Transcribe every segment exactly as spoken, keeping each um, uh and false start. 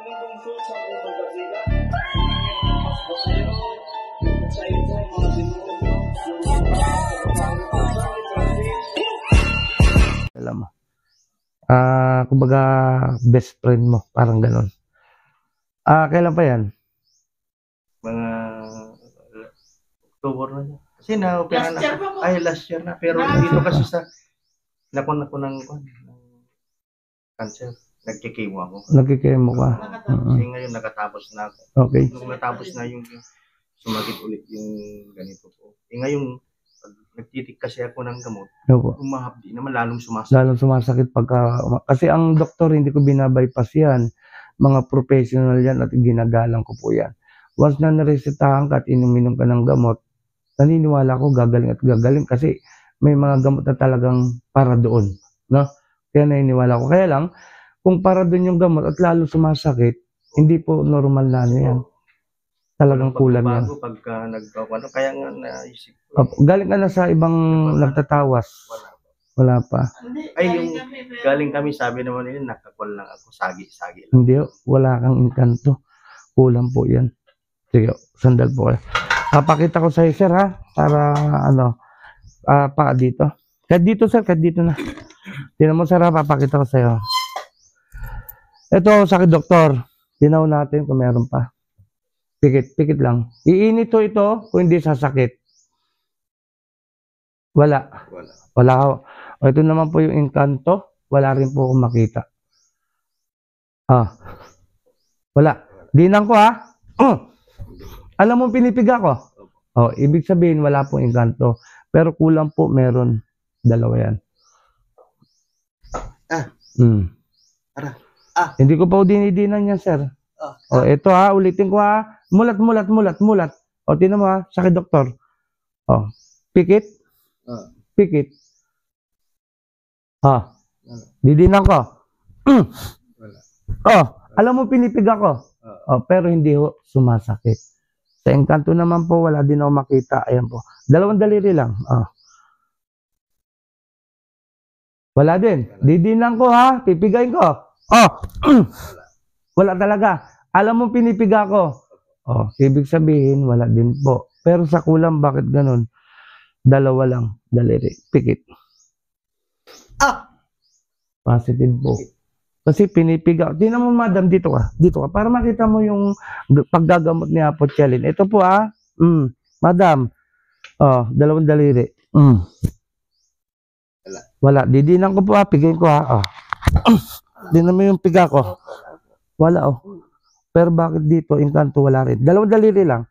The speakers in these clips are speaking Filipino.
Alam mo. Ah, uh, kumbaga best friend mo, parang gano'n. Ah, uh, kailan pa 'yan? Mga October na. Kasi na-opera na. Ay, last year na. Pero na, dito kasi sa nakon ako ng cancer. Nagkikemo ako. Nagkikemo ka? Uh, uh-huh. Kasi ngayon nakatapos na ako. Okay. Nung natapos na yung sumagit ulit yung ganito po. Eh ngayon, pag nagtitik kasi ako ng gamot, umahapdi naman, lalong sumasakit. Lalong sumasakit pagka, kasi ang doktor, hindi ko binabypass yan. Mga professional yan at ginagalang ko po yan. Once na naresetahan ka at inuminom ka ng gamot, naniniwala ko gagaling at gagaling kasi may mga gamot na talagang para doon. No? Kaya naniniwala ko. Kaya lang, kung para doon yung gamot at lalo sumasakit, hindi po normal na ano yan. Talagang kulang yan. Bago pagka nagkawano, kaya nga naisip ko. Oh, galing ka na sa ibang nagtatawas. Wala. Wala pa. Ay, yung galing kami, sabi naman nila, nakakwal lang ako, sagi-sagi lang. Hindi, wala kang inkanto. Kulang po yan. Sige, sandal po kayo. Papakita ko sa iyo, sir, ha? Para, ano, uh, pa dito. Kahit dito, sir, kahit dito na. Tinan mo, sir, ha? Papakita ko sa iyo. Ito, sakit, doktor. Tinaw natin kung meron pa. Pikit, pikit lang. Iinit to ito kung hindi sasakit. Wala. Wala. Wala ako. O, ito naman po yung inkanto. Wala rin po akong makita. Ah. Wala. Dinang ko, ha? Oh. Alam mo, pinipiga ko. Oh, ibig sabihin, wala pong inkanto. Pero kulang po, meron. Dalawa yan. Ah. Hmm. Ara. Ah. Hindi ko pa dinidinan yan, sir. Ah. Oh, ito ha, ulitin ko ha. Mulat, mulat, mulat, mulat. O, tinan mo ha, sakit, doktor. Oh, pikit. Ah. Pikit. Ha. Didinan ko. Mm. Wala. Oh, alam mo, pinipiga ko. Oh, pero hindi ho sumasakit. Sa engkanto naman po, wala din ako makita. Ayan po. Dalawang daliri lang. Oh. Wala din. Didinan ko ha. Pipigayin ko. Oh. Wala talaga. Alam mo, pinipiga ko. Oh, ibig sabihin, wala din po. Pero sa kulang, bakit ganun? Dalawa lang. Daliri. Pikit. Ah! Positive po. Kasi pinipiga. Tingnan mo, madam, dito ka. Dito ka. Para makita mo yung paggagamot ni Apo Chalin. Ito po, ah. Mm. Madam. Oh, dalawang daliri. Mm. Wala. Wala. Didinan ko po, ah. Pigayin ko, ah. Oh. Tingnan mo yung piga ko. Wala, oh. Pero bakit dito, inkanto, wala rin. Dalawang daliri lang.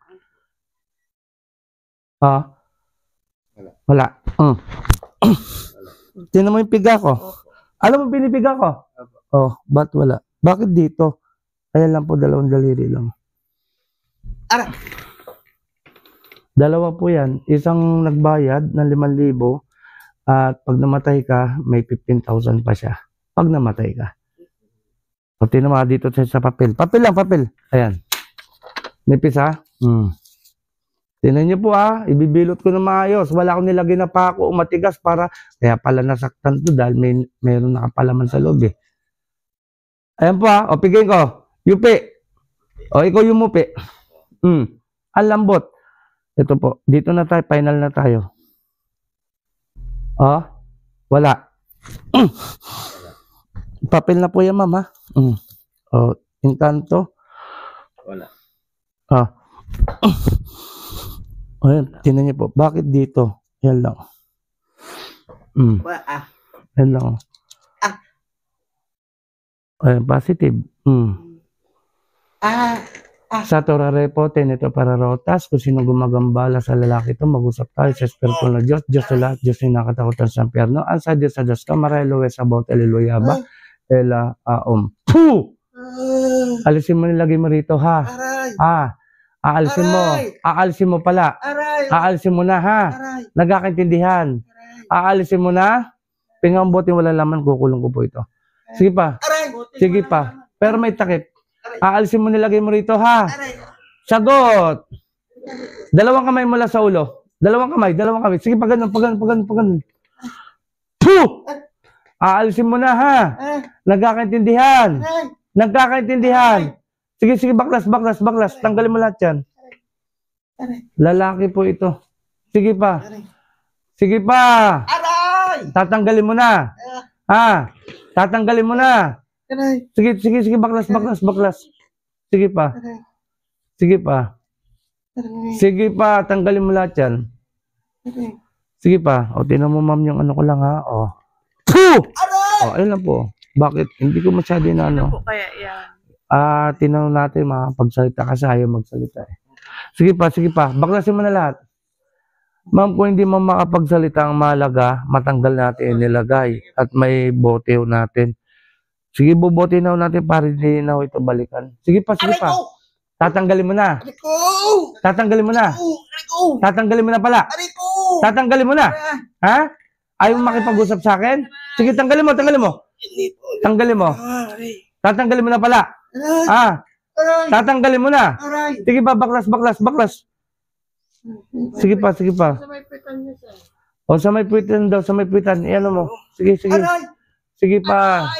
Ah. Wala. Wala. Mm. Tingnan mo yung piga ko. Alam mo, pinipiga ko. Oh, ba't wala? Bakit dito? Kaya lang po, dalawang daliri lang. Ara! Dalawa po yan. Isang nagbayad ng limang libo at pag namatay ka, may fifteen thousand pa siya. Pag namatay ka. O, tinama dito sa papel. Papel lang, papel. Ayan. Nipis, ha? Hmm. Tinan niyo po, ha? Ibibilot ko na maayos. Wala akong nilagay na pako o matigas para, kaya pala nasaktan to dahil may mayroon nakapalaman sa loob, eh. Ayan po, ha? O, pigayin ko. Yupi. O, ikaw yung mupi. Hmm. Ang lambot. Ito po. Dito na tayo. Final na tayo. O. Wala. Mm. Papel na po yan, ma'am, ha? Mm. O, inkanto. Wala. O. O, yan. Tinan niyo po. Bakit dito? Yan lang. Mm. Wala. Ah. Yan lang. Ah. Ayan, positive. Mm. Ah. Ah. Sa Torare po, tenito para rotas. Kung sino gumagambala sa lalaki ito, mag-usap tayo sa Espiritu na Diyos. Diyos sa lahat, Diyos na nakatakutan sa impyerno. Ang sa Diyos sa Diyos ka, maraylo es about aleluya ba? Ela aom. Puh! Alisin mo nilagay mo rito, ha? Ha? Aalisin mo. Aalisin mo pala. Aalisin mo na, ha? Nagkakaintindihan. Aalisin mo na. Pingang buti wala laman, kukulong ko po ito. Sige pa. Sige pa. Pero may takip. Aalisin mo nilagay mo rito, ha? Sagot. Dalawang kamay mula sa ulo. Dalawang kamay, dalawang kamay. Sige, pag ganun, pag ganun, pag ganun, pag ganun. Puh! Aalisin mo na, ha? Nagkakaintindihan. Nagkakaintindihan. Sige, sige, baklas, baklas, baklas. Tanggalin mo lahat yan. Lalaki po ito. Sige pa. Sige pa. Aray! Tatanggalin mo na. Ha? Tatanggalin mo na. Aray! Sige, sige, sige, baklas, baklas, baklas. Sige pa. Sige pa. Sige pa, tanggalin mo lahat yan. Sige pa. O, tinan mo ma'am yung ano ko lang ha. O. Puh! O, ayun lang po. Bakit? Hindi ko masyado na ano. Ano po kaya yan? Ah, tinanong natin makapagsalita kasi ayaw magsalita eh. Sige pa, sige pa. Baklasin mo na lahat. Ma'am, kung hindi mo makapagsalita ang mahalaga, matanggal natin nilagay at may bote natin. Sige, bubote na natin para hindi na ito balikan. Sige pa, sige pa. Tatanggalin mo na. Tatanggalin mo na. Tatanggalin mo na pala. Tatanggalin mo na. Ha? Ayaw mo makipag-usap sa akin? Sige, tanggalin mo, tanggalin mo. Tanggalin mo. Tatanggalin mo na pala. Ha? Tatanggalin mo na. Sige pa, baklas, baklas, baklas. Sige pa, sige pa. O, sa may puwitan daw, sa may puwitan. Iyan mo. Sige, sige. Sige pa.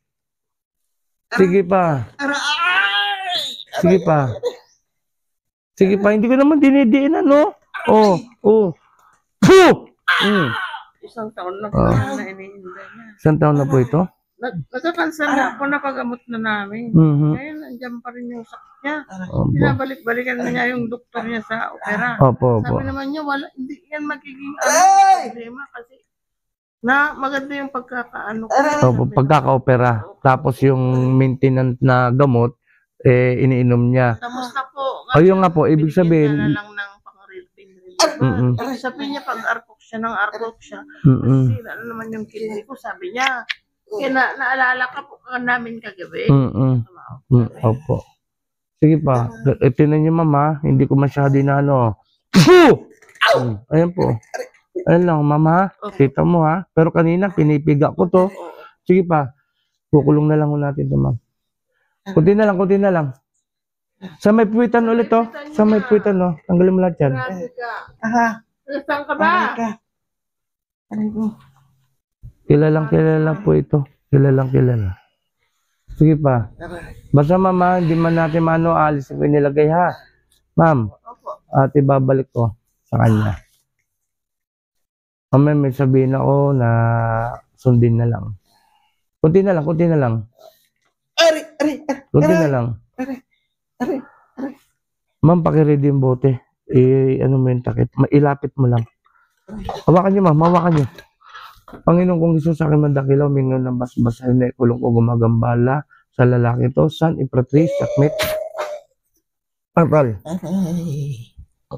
Sige pa. Sige pa. Sige pa. Hindi ko naman dinidiin, ano? Oh, oh. Puh! Mm. Isang taon na po Oh. na iniinda niya. Isang taon na po ito? Nag- Nagkakansel na po, napagamot na namin. Mhm. Ngayon, nandiyan pa rin yung sakit niya. Opo. Pinabalik-balikan na niya yung doktor niya sa opera. Opo, opo. Sabi naman niya, wala, hindi yan magiging ano, problema kasi na maganda yung pagkakaano ko. Opo, pagkaka-opera. Tapos yung maintenance na gamot, eh, iniinom niya. Tapos na po. Ayun nga po, ibig binigyan sabihin- niya na lang ng pang-relief. Mm-mm. Ibig sabihin niya, pag arpok siya ng arpok siya, Mm-mm. sira na naman yung kidney ko, sabi niya. Kaya na, naalala ka po ka namin kagabi. Mm-mm. Mm, opo. Sige pa. Eh, tinan niyo mama, hindi ko masyado na ano. Puh! Mm, ayan po. Ayan lang, mama. Kita mo ha. Pero kanina, pinipiga ko to. Sige pa. Kukulong na lang ho natin ito, ma'am. Kunti na lang, kunti na lang. Sa may puwitan ulit to. Sa may puwitan, no. Tanggalin mo lahat yan. Grabe ka. Aha, Saan ka ba? aray ko. Kilalang kilala po ito. Kilalang kilala. Sige pa. Basta mama, hindi man natin mano alis ko inilagay ha. Ma'am, ate babalik ko sa kanya. Mama, may sabihin ako na sundin na lang. Kunti na lang, kunti na lang. Aray, aray, aray, Kunti na lang. aray, aray. Ma'am, pakiready yung bote. Eh, ano mo yung takip. Ma- Ilapit mo lang. Hawakan niyo, ma'am. Hawakan niyo. Panginoon kong Isus, sa akin mandakilaw, mingon ng basbasan na kulong ko gumagambala sa lalaki to. San, Imperatrice, Sakmit. Aral. Aray.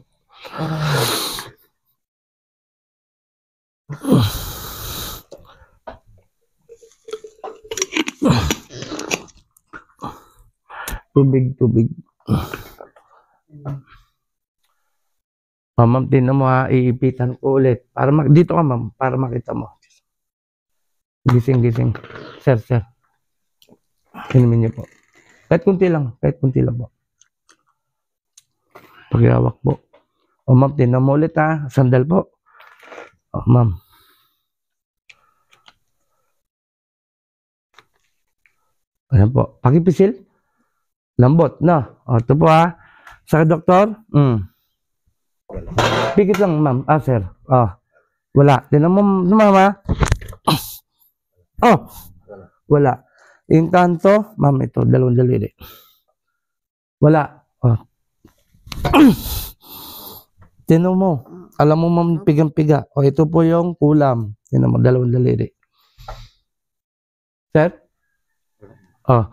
Tubig, tubig. Oh, ma'am, tinan mo ha, iipitan ko ulit. Para mak- dito ka, ma'am, para makita mo. Gising, gising. Sir, sir. Inumin niyo po. Kahit kunti lang, kahit kunti lang po. Paghihawak po. Oh, ma'am, tinan mo ulit ha. Sandal po. Oh, ma'am. Ayan po. Pakipisil. Lambot, no? O, ito po ha. Sa doktor? Mm. Pikit lang, ma'am. Ah, sir. Oh. Wala. Tinan mo, mama. Oh. Wala. Intanto, ma'am, ito. Dalawang daliri. Wala. Oh. Tinan mo. Alam mo, ma'am, pigang-piga. O, ito po yung kulam. Tinan mo, dalawang daliri. Sir? Oh.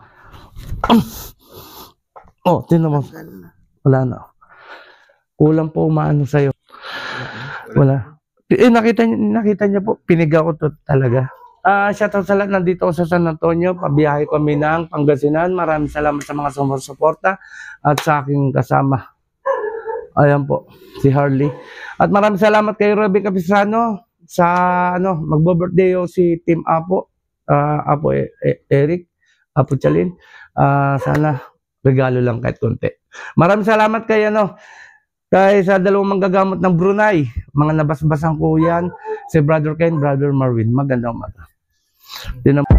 Oh, tinan mo. Wala na. Kulang po umaano sa'yo. Wala. Eh, nakita, nakita niya po, piniga ko to talaga. Ah, shoutout sa lahat. Nandito ako sa San Antonio. Pabiyahe kami ng Pangasinan. Maraming salamat sa mga sumusuporta at sa aking kasama. Ayan po, si Harley. At maraming salamat kay Ruby Capistrano sa ano, magbo-birthday o si Team Apo. Ah, Apo e e Eric, Apo Chalin. Ah, sana regalo lang kahit konti. Maraming salamat kay ano, kay sa dalawang manggagamot ng Brunei. Mga nabasbasan ko yan. Si Brother Ken, Brother Marvin. Magandang umaga. Din